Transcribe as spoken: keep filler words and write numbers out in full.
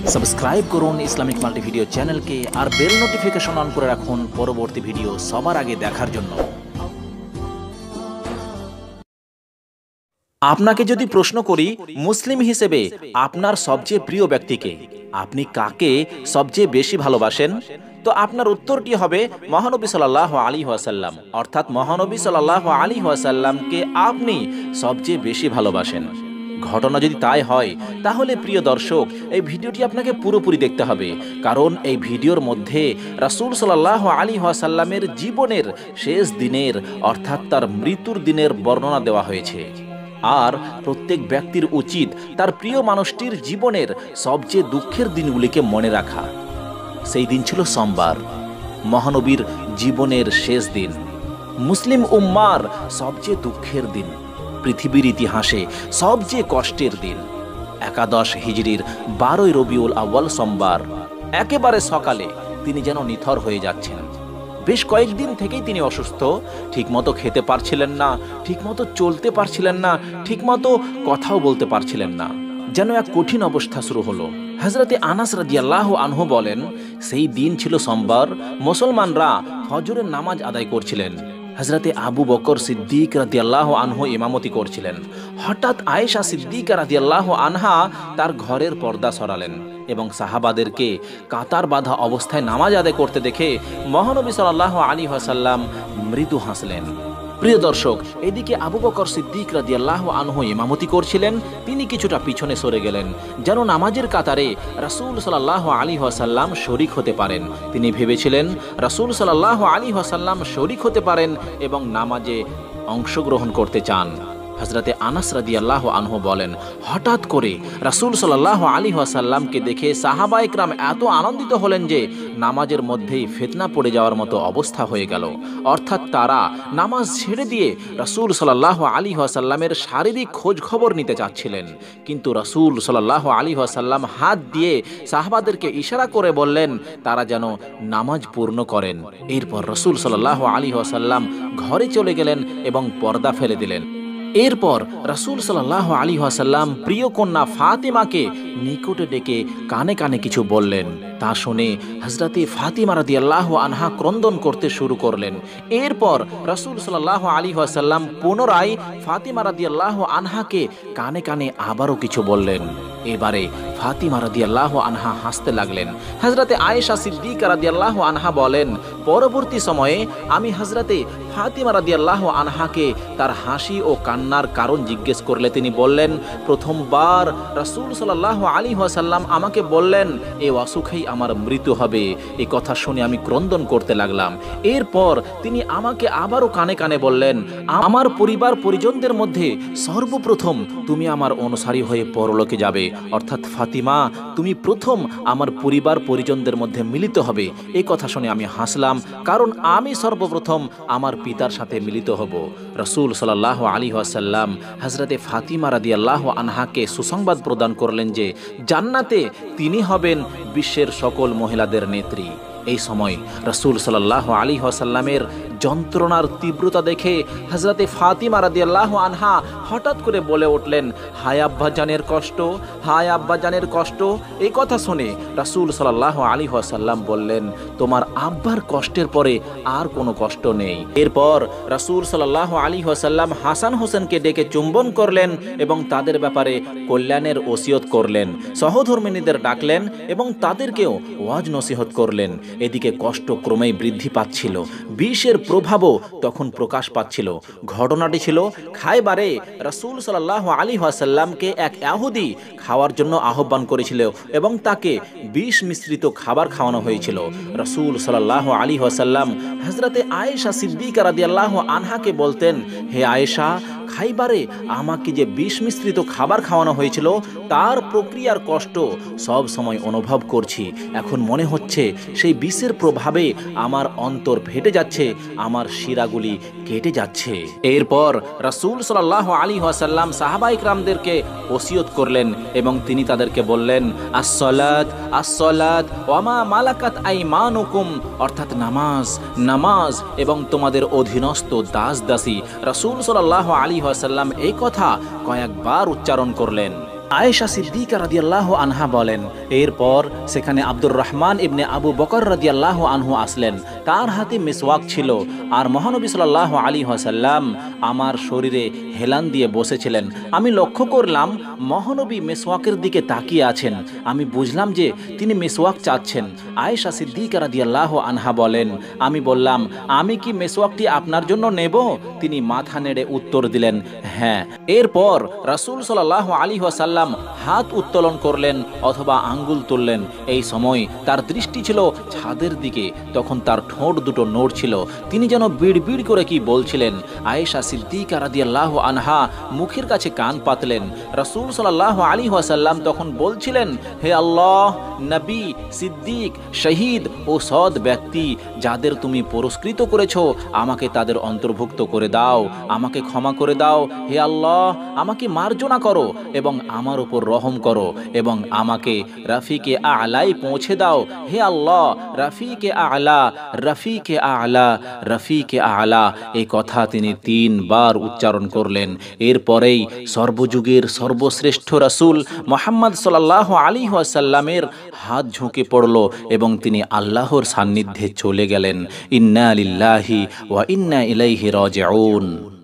Subscribe করুন Islamic multi video চ্যানেলকে আর bell notification on করে রাখুন পরবর্তী ভিডিও সবার আগে দেখার জন্য। আপনাকে যদি প্রশ্ন করি মুসলিম হিসেবে আপনার সবচেয়ে প্রিয় ব্যক্তিকে, আপনি কাকে সবচেয়ে বেশি ভালোবাসেন, তো আপনার উত্তরটি হবে মহানবী সাল্লাল্লাহু আলাইহি ওয়াসাল্লাম, অর্থাৎ মহানবী সাল্লাল্লাহু আলাইহি ওয়াসাল্লামকে আপনি সবচেয়ে বেশি ভালোবাসেন। ঘটনা যদি তাই হয় তাহলে প্রিয় দর্শক, এই ভিডিওটি আপনাকে পুরোপুরি দেখতে হবে, কারণ এই ভিডিওর মধ্যে রাসূল সাল্লাল্লাহু আলাইহি ওয়াসাল্লামের জীবনের শেষ দিনের অর্থাৎ তার মৃত্যুর দিনের বর্ণনা দেওয়া হয়েছে। আর প্রত্যেক ব্যক্তির উচিত তার প্রিয় মানুষটির জীবনের সবচেয়ে দুঃখের দিনগুলিকে মনে রাখা। সেই দিন ছিল সোমবার, মহানবীর জীবনের শেষ দিন, মুসলিম উম্মার সবচেয়ে দুঃখের দিন, পৃথিবীর ইতিহাসে সবচেয়ে কষ্টের দিন। একাদশ হিজরির বারোই রবিউল আউয়াল সোমবার একেবারে সকালে তিনি যেন নিথর হয়ে যাচ্ছেন। বেশ কয়েকদিন থেকেই তিনি অসুস্থ, ঠিকমতো খেতে পারছিলেন না, ঠিকমতো চলতে পারছিলেন না, ঠিকমতো কথাও বলতে পারছিলেন না, যেন এক কঠিন অবস্থা শুরু হলো। হযরতে আনাস রাদিয়াল্লাহু আনহু বলেন, সেই দিন ছিল সোমবার, মুসলমানরা ফজরের নামাজ আদায় করছিলেন। হযরতে আবু বকর সিদ্দিক রাদিয়াল্লাহু আনহু ইমামতি করছিলেন। হঠাৎ আয়েশা সিদ্দিকা রাদিয়াল্লাহু আনহা তার ঘরের পর্দা সরালেন এবং সাহাবাদেরকে কাতার বাঁধা অবস্থায় নামাজ আদায় করতে দেখে মহানবী সাল্লাল্লাহু আলাইহি ওয়াসাল্লাম মৃদু হাসলেন। প্রিয় দর্শক, এদিকে আবু বকর সিদ্দিক রাদিয়াল্লাহু আনহু ইমামতি করছিলেন, তিনি কিছুটা পিছনে সরে গেলেন যেন নামাজের কাতারে রাসূল সাল্লাল্লাহু আলাইহি ওয়াসাল্লাম শরীক হতে পারেন। তিনি ভেবেছিলেন রাসূল সাল্লাল্লাহু আলাইহি ওয়াসাল্লাম শরীক হতে পারেন এবং নামাজে অংশগ্রহণ করতে চান। হযরতে আনাস রাদিয়াল্লাহু আনহু বলেন, হঠাৎ করে রাসূল সাল্লাল্লাহু আলাইহি ওয়াসাল্লামকে দেখে সাহাবায়ে কেরাম এত আনন্দিত হলেন যে নামাজের মধ্যেই ফিতনা পড়ে যাওয়ার মতো অবস্থা হয়ে গেল। অর্থাৎ তারা নামাজ ছেড়ে দিয়ে রাসূল সাল্লাল্লাহু আলাইহি ওয়াসাল্লামের শারীরিক খোঁজ খবর নিতে চাচ্ছিলেন, কিন্তু রাসূল সাল্লাল্লাহু আলাইহি ওয়াসাল্লাম হাত দিয়ে সাহাবাদেরকে ইশারা করে বললেন তারা যেন নামাজ পূর্ণ করেন। এরপর রাসূল সাল্লাল্লাহু আলাইহি ওয়াসাল্লাম ঘরে চলে গেলেন এবং পর্দা ফেলে দিলেন। এরপর রাসূল সাল্লাল্লাহু আলাইহি ওয়াসাল্লাম প্রিয় কন্যা ফাতিমাকে নিকটে ডেকে কানে কানে কিছু বললেন। তা শুনে হযরতে ফাতিমা রাদিয়াল্লাহু আনহা ক্রন্দন করতে শুরু করলেন। এরপর রাসূল সাল্লাল্লাহু আলাইহি ওয়াসাল্লাম পুনরায় ফাতিমা রাদিয়াল্লাহু আনহাকে কানে কানে আবারও কিছু বললেন। এবারে ফাতিমা রাদিয়াল্লাহু আনহা হাসতে লাগলেন। হযরতে আয়েশা সিদ্দিকা রাদিয়াল্লাহু আনহা বলেন, পরবর্তী সময়ে আমি হযরতে ফাতিমা রাদিয়াল্লাহু আনহাকে তার হাসি ও কান্নার কারণ জিজ্ঞেস করলে তিনি বললেন, প্রথমবার রাসূল সাল্লাল্লাহু আলাইহি ওয়াসাল্লাম আমাকে বললেন এই অসুখেই আমার মৃত্যু হবে। এই কথা শুনে আমি ক্রন্দন করতে লাগলাম। এরপর তিনি আমাকে আবারও কানে কানে বললেন, আমার পরিবার পরিজনদের মধ্যে সর্বপ্রথম তুমি আমার অনুসারী হয়ে পরলোকে যাবে, অর্থাৎ ফাতিমা তুমি প্রথম আমার পরিবার পরিজনদের মধ্যে মিলিত হবে। এই কথা শুনে আমি হাসলাম, কারণ আমি সর্বপ্রথম আমার পিতার সাথে মিলিত হব। রাসূল সাল্লাল্লাহু আলাইহি ওয়াসাল্লাম হযরতে ফাতিমা রাদিয়াল্লাহু আনহাকে সুসংবাদ প্রদান করলেন যে জান্নাতে তিনি হবেন বিশ্বের সকল মহিলাদের নেত্রী। এই সময় রাসূল সাল্লাল্লাহু আলাইহি ওয়াসাল্লামের যন্ত্রণার তীব্রতা দেখে হযরতে ফাতিমা রাদিয়াল্লাহু আনহা হঠাৎ করে বলে উঠলেন, হায় আব্বাজানের কষ্ট, হায় আব্বাজানের কষ্ট। এই কথা শুনে রাসূল সাল্লাল্লাহু আলাইহি ওয়াসাল্লাম বললেন, তোমার আব্বার কষ্টের পরে আর কোনো কষ্ট নেই। এরপর রাসূল সাল্লাল্লাহু আলাইহি ওয়াসাল্লাম হাসান হোসেনকে ডেকে চুম্বন করলেন এবং তাদের ব্যাপারে কল্যাণের ওসিয়ত করলেন। সহধর্মিণীদের ডাকলেন এবং তাদেরকেও ওয়াজ নসিহত করলেন। এদিকে কষ্ট ক্রমেই বৃদ্ধি পাচ্ছিল, বিষের প্রভাবও তখন প্রকাশ পাচ্ছিল। ঘটনাটি ছিল খায়বারে রাসূল সাল্লাল্লাহু আলাইহি ওয়াসাল্লামকে এক ইহুদি খাওয়ার জন্য আহ্বান করেছিল এবং তাকে বিষ মিশ্রিত খাবার খাওয়ানো হয়েছিল। রাসূল সাল্লাল্লাহু আলাইহি ওয়াসাল্লাম হযরতে আয়েশা সিদ্দিকা রাদিয়াল্লাহু আনহাকে বলতেন, হে আয়েশা, খাইবারে আমাকে যে বিষ মিশ্রিত খাবার খাওয়ানো হয়েছিল তার প্রক্রিয়ার কষ্ট সব সময় অনুভব করছি। এখন মনে হচ্ছে সেই বিষের প্রভাবে আমার অন্তর ফেটে যাচ্ছে, আমার শিরাগুলি কেটে যাচ্ছে। এরপর রাসূল সাল্লাল্লাহু আলাইহি ওয়াসাল্লাম সাহাবায়ে কিরামদেরকে ওসিয়ত করলেন এবং তিনি তাদেরকে বললেন, আস-সালাত আস-সালাত ওয়া মা মালাকাত আইমানুকুম, অর্থাৎ নামাজ নামাজ এবং তোমাদের অধীনস্থ দাস দাসী। রাসূল সাল্লাল্লাহু আলাইহি ওয়াসাল্লাম এই কথা কয়েকবার উচ্চারণ করলেন। আয়েশা সিদ্দিকা রাদিয়াল্লাহু আনহা বলেন, এরপর সেখানে আব্দুর রহমান ইবনে আবু বকর রাদিয়াল্লাহু আনহু আসলেন। তার হাতে মিসওয়াক ছিল আর মহানবী সাল্লাল্লাহু আলাইহি ওয়াসাল্লাম আমার শরীরে হেলান দিয়ে বসেছিলেন। আমি লক্ষ্য করলাম মহানবী মিসওয়াকের দিকে তাকিয়ে আছেন। আমি বুঝলাম যে তিনি মিসওয়াক চাচ্ছেন। আয়েশা সিদ্দিকা রাদিয়াল্লাহু আনহা বলেন, আমি বললাম, আমি কি মিসওয়াকটি আপনার জন্য নেব? তিনি মাথা নেড়ে উত্তর দিলেন, হ্যাঁ। এরপর রাসূল সাল্লাল্লাহু আলাইহি ওয়াসাল্লাম হাত উত্তোলন করলেন অথবা আঙ্গুল তুললেন। এই সময় তার দৃষ্টি ছিল ছাদের দিকে। তখন তার ঠোঁট দুটো নড়ছিল। তিনি যেন বিড় বিড় করে কি বলছিলেন। আয়েশা সিদ্দিকা রাদিয়াল্লাহু আনহা মুখের কাছে কান পাতলেন। রাসূল সাল্লাল্লাহু আলাইহি ওয়াসাল্লাম তখন বলছিলেন, হে আল্লাহ, নবী, সিদ্দিক, শহীদ ও সৎ ব্যক্তি যাদের তুমি পুরস্কৃত করেছো, আমাকে তাদের অন্তর্ভুক্ত করে দাও। আমাকে ক্ষমা করে দাও। হে আল্লাহ, আমাকে মার্জনা করো এবং আমার উপর রহম করো এবং আমাকে রফিকে আলাই পৌঁছে দাও। হে আল্লাহ, রফিকে আলা, রফিকে আলা, রফিকে আলা, এই কথা তিনি তিনবার উচ্চারণ করলেন। এরপরেই সর্বযুগের সর্বশ্রেষ্ঠ রাসূল মুহাম্মদ সাল্লাল্লাহু আলাইহি ওয়াসাল্লামের হাত ঝুঁকে পড়ল এবং তিনি আল্লাহর সান্নিধ্যে চলে গেলেন। ইন্না লিল্লাহি ওয়া ইন্না ইলাইহি রাজিউন।